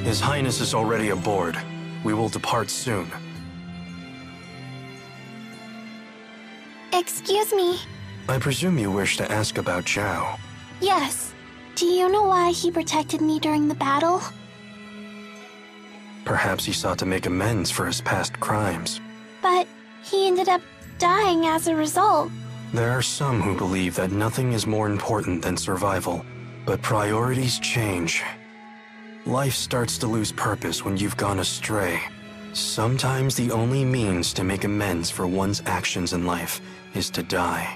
His Highness is already aboard. We will depart soon. Excuse me. I presume you wish to ask about Zhao. Yes. Do you know why he protected me during the battle? Perhaps he sought to make amends for his past crimes. But he ended up dying as a result. There are some who believe that nothing is more important than survival, but priorities change. Life starts to lose purpose when you've gone astray. Sometimes the only means to make amends for one's actions in life is to die.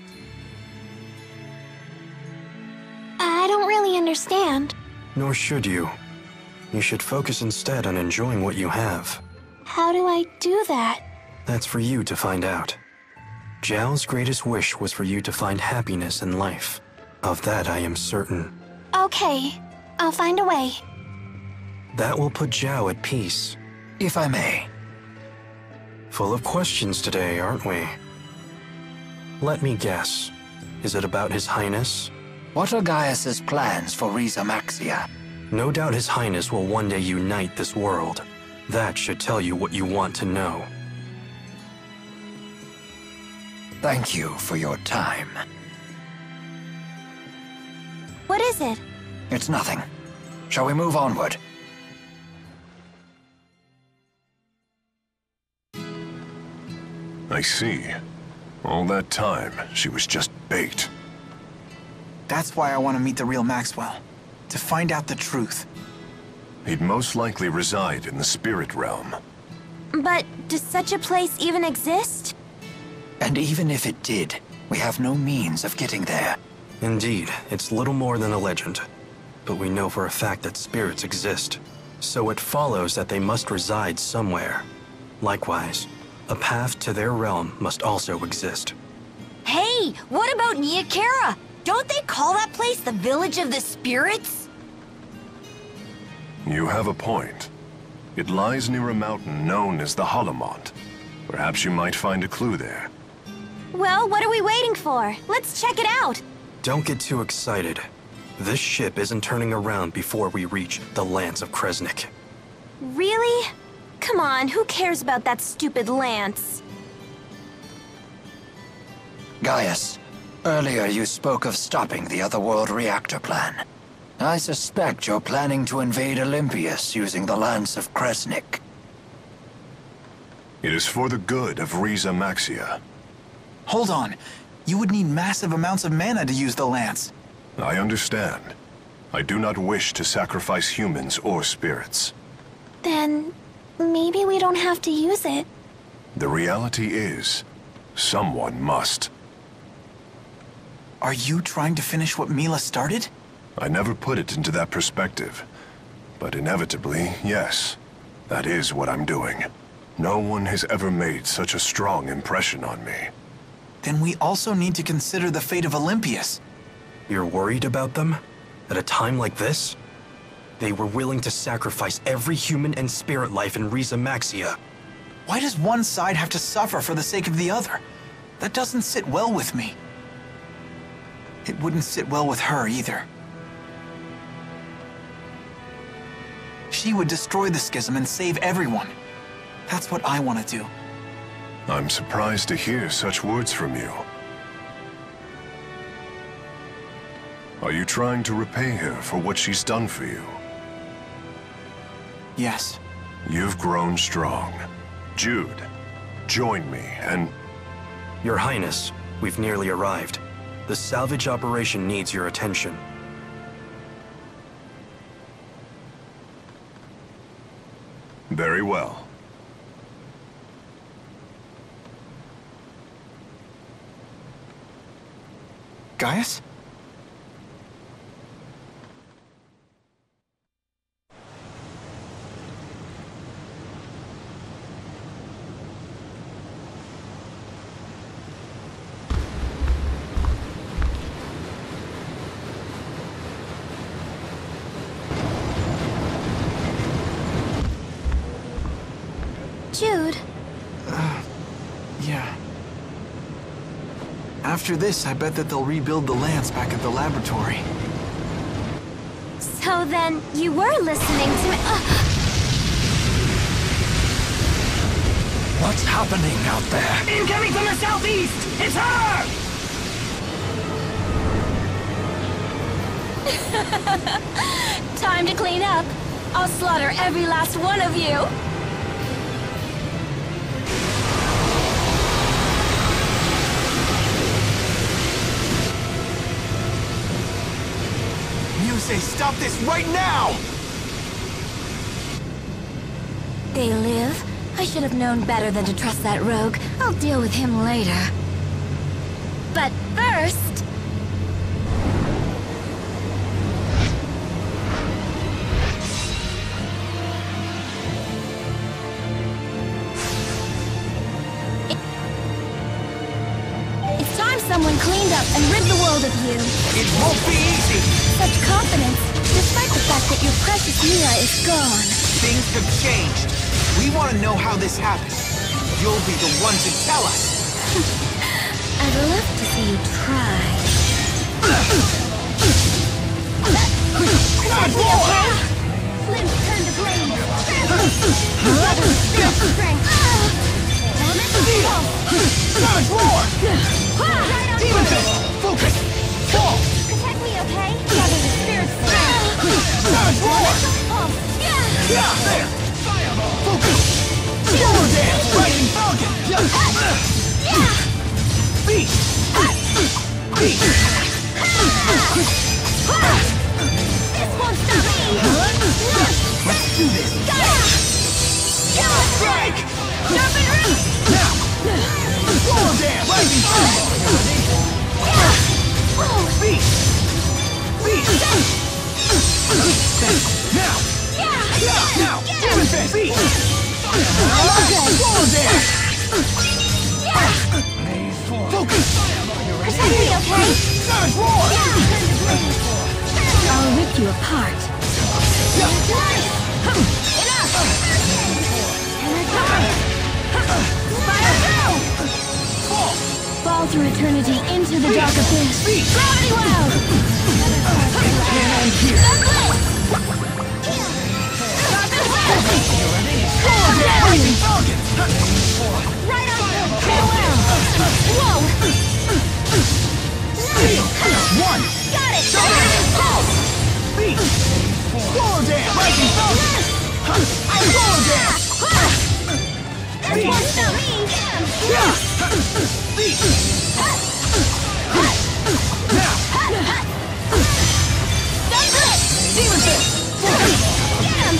I don't really understand. Nor should you. You should focus instead on enjoying what you have. How do I do that? That's for you to find out. Zhao's greatest wish was for you to find happiness in life. Of that I am certain. Okay, I'll find a way. That will put Zhao at peace. If I may. Full of questions today, aren't we? Let me guess. Is it about His Highness? What are Gaius's plans for Rieze Maxia? No doubt His Highness will one day unite this world. That should tell you what you want to know. Thank you for your time. What is it? It's nothing. Shall we move onward? I see. All that time, she was just bait. That's why I want to meet the real Maxwell. To find out the truth. He'd most likely reside in the spirit realm. But does such a place even exist? And even if it did, we have no means of getting there. Indeed, it's little more than a legend. But we know for a fact that spirits exist. So it follows that they must reside somewhere. Likewise, a path to their realm must also exist. Hey, what about Nia Khera? Don't they call that place the Village of the Spirits? You have a point. It lies near a mountain known as the Hollomont. Perhaps you might find a clue there. Well, what are we waiting for? Let's check it out. Don't get too excited. This ship isn't turning around before we reach the Lance of Kresnik. Really? Come on, who cares about that stupid lance? Gaius, earlier you spoke of stopping the Otherworld reactor plan. I suspect you're planning to invade Olympias using the Lance of Kresnik. It is for the good of Rieze Maxia. Hold on. You would need massive amounts of mana to use the lance. I understand. I do not wish to sacrifice humans or spirits. Then maybe we don't have to use it. The reality is, someone must. Are you trying to finish what Mila started? I never put it into that perspective. But inevitably, yes. That is what I'm doing. No one has ever made such a strong impression on me. Then we also need to consider the fate of Olympias. You're worried about them? At a time like this? They were willing to sacrifice every human and spirit life in Rieze Maxia. Why does one side have to suffer for the sake of the other? That doesn't sit well with me. It wouldn't sit well with her either. She would destroy the schism and save everyone. That's what I want to do. I'm surprised to hear such words from you. Are you trying to repay her for what she's done for you? Yes. You've grown strong. Jude, join me and... Your Highness, we've nearly arrived. The salvage operation needs your attention. Very well. Gaius? Jude. Yeah. After this, I bet that they'll rebuild the lance back at the laboratory. So, So then, you were listening to me. What's happening out there? Incoming from the southeast! It's her! Time to clean up. I'll slaughter every last one of you. Muse, stop this right now! They live? I should have known better than to trust that rogue. I'll deal with him later. But first... It's time someone cleaned up and rid the world of you. It won't be easy! Such confidence, despite the fact that your precious Mia is gone. Things have changed. We want to know how this happened. You'll be the one to tell us. I'd love to see you try. God, boy! Limbs turn to flame. Together with spiritual strength. Savage roar! Right on Demon through. fist! Focus! Fall! Protect me, okay? Together with spiritual strength. Savage roar! Yeah, there! Focus! Solar dance! Rising falcon! Beast! Beast! This won't stop me. Let's do this! Strike! Jump and root. Now! Solar dance! Rising falcon! Beast! Beast! Now! Now! Demon fist! Beast! Solar dance! Focus! Protect me, okay? Savage roar! I'll rip you apart. Enough! Energize! Fire through! Fall through eternity into the dark abyss. Gravity well! Rising falcon! Right on through! Farewell! Whoa! Steel! One! Got it! Beast! Solar dance! Rising falcon! Solar dance! This won't stop me! Beast! Now! Demon fist! Get him!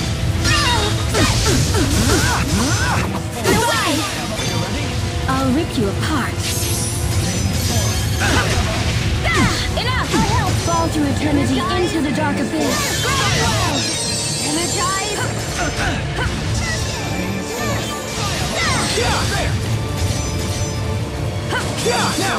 Get away! I'll rip you apart. Enough! I'll help! Fall through eternity into the dark abyss. Energize! Yeah, there! Yeah, now!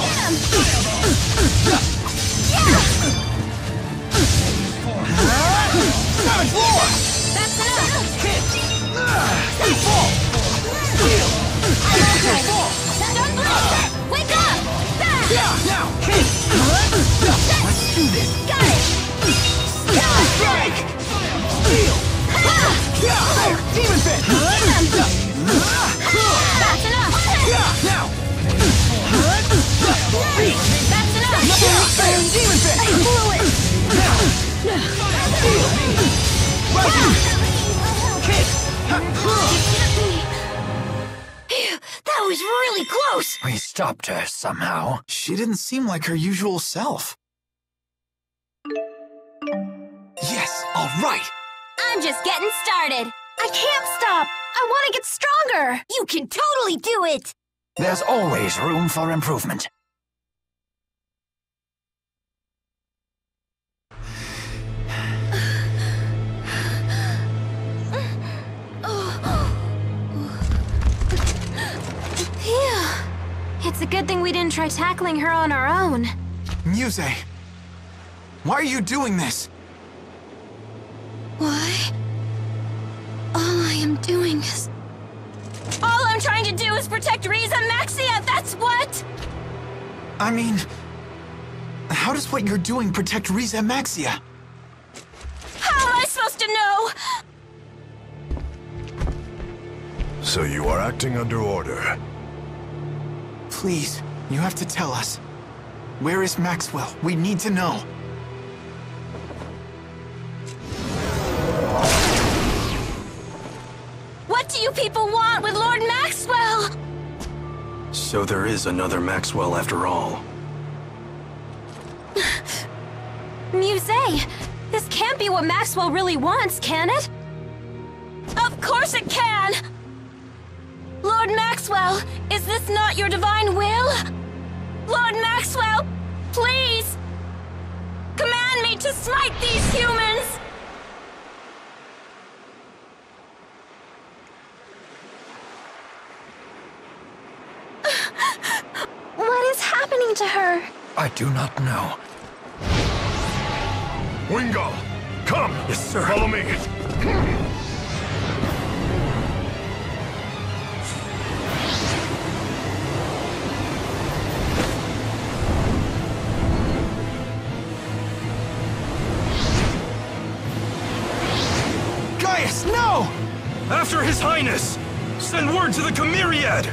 Savage roar! That's enough! Fall! Steel! I'm okay! Don't blink! Wake up! Yeah, now! Let's do this! Got it! Strike! Steel! Yeah, there! Demon fist! That's enough! Yeah, now! That's enough! Yeah, there! Demon fist! I blew it! Now! Steel! Rising! Kick! Phew, that was really close! We stopped her somehow. She didn't seem like her usual self. Yes, all right! I'm just getting started. I can't stop. I want to get stronger. You can totally do it! There's always room for improvement. Phew. It's a good thing we didn't try tackling her on our own. Muse, why are you doing this? Why? All I am doing is... All I'm trying to do is protect Riza Maxia, that's what! I mean, how does what you're doing protect Riza Maxia? How to know! So you are acting under order. Please, you have to tell us. Where is Maxwell? We need to know. What do you people want with Lord Maxwell? So there is another Maxwell after all. Musée, this can't be what Maxwell really wants, can it? Of course it can! Lord Maxwell, is this not your divine will? Lord Maxwell, please! Command me to smite these humans! What is happening to her? I do not know. Wingo! Come! Yes, sir. Follow me! Gaius, no! After His Highness! Send word to the Chimeriad!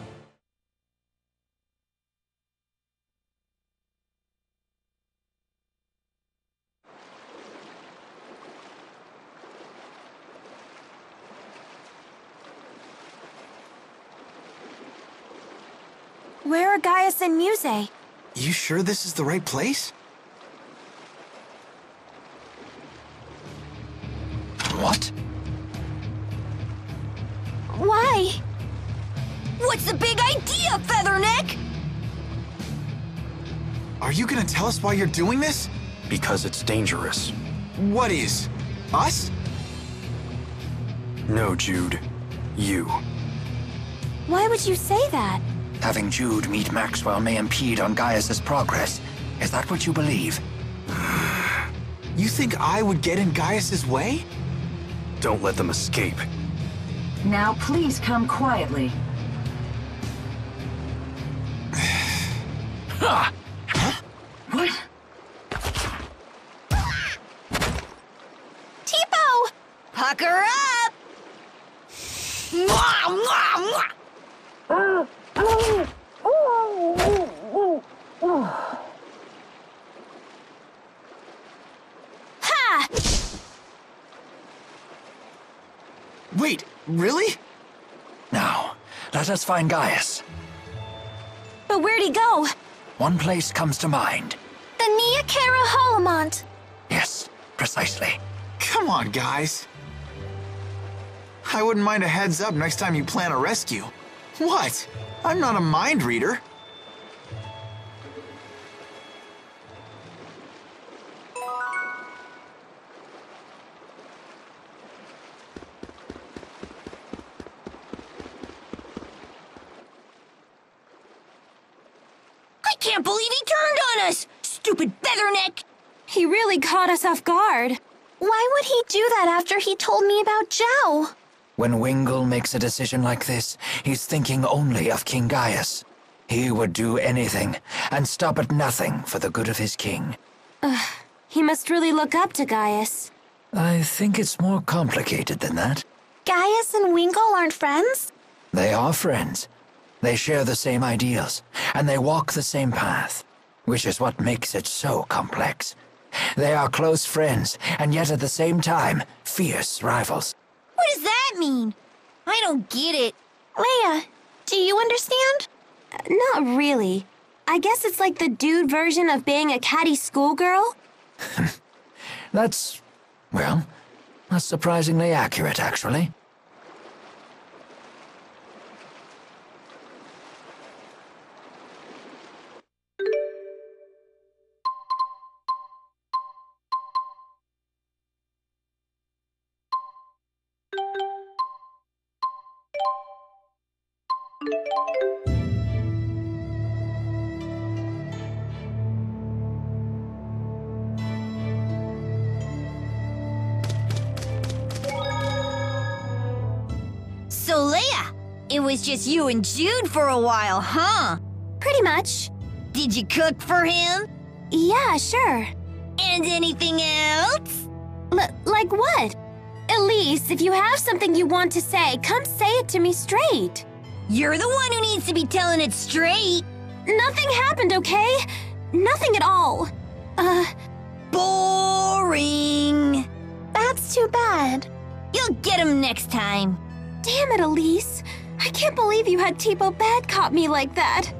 Where are Gaius and Musée? You sure this is the right place? What? Why? What's the big idea, Featherneck? Are you gonna tell us why you're doing this? Because it's dangerous. What is? Us? No, Jude. You. Why would you say that? Having Jude meet Maxwell may impede on Gaius's progress. Is that what you believe? You think I would get in Gaius's way? Don't let them escape. Now please come quietly. Ha! What? Tipo! Pucker up! Mwah, mwah, mwah. Ha! Wait, really? Now, let us find Gaius. But where'd he go? One place comes to mind. The Nia Kara Holomont. Yes, precisely. Come on, guys. I wouldn't mind a heads up next time you plan a rescue. What? I'm not a mind reader. I can't believe he turned on us! Stupid Featherneck! He really caught us off guard. Why would he do that after he told me about Zhao? When Wingle makes a decision like this, he's thinking only of King Gaius. He would do anything, and stop at nothing for the good of his king. He must really look up to Gaius. I think it's more complicated than that. Gaius and Wingle aren't friends? They are friends. They share the same ideals, and they walk the same path, which is what makes it so complex. They are close friends, and yet at the same time, fierce rivals. What does that mean? I don't get it. Leia, do you understand? Not really. I guess it's like the dude version of being a catty schoolgirl. That's surprisingly accurate, actually. So, Leia, it was just you and Jude for a while, huh? Pretty much. Did you cook for him? Yeah, sure. And anything else? Like Like what? Elise, if you have something you want to say, come say it to me straight. You're the one who needs to be telling it straight. Nothing happened, okay? Nothing at all. Boring. That's too bad. You'll get him next time. Damn it, Elise. I can't believe you had Teebo bad cop me like that.